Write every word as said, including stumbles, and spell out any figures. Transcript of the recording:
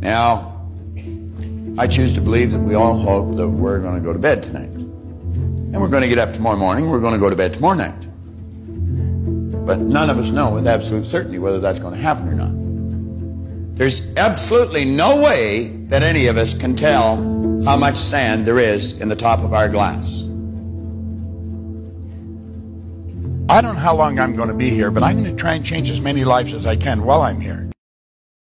Now, I choose to believe that we all hope that we're going to go to bed tonight. And we're going to get up tomorrow morning, we're going to go to bed tomorrow night. But none of us know with absolute certainty whether that's going to happen or not. There's absolutely no way that any of us can tell how much sand there is in the top of our glass. I don't know how long I'm going to be here, but I'm going to try and change as many lives as I can while I'm here.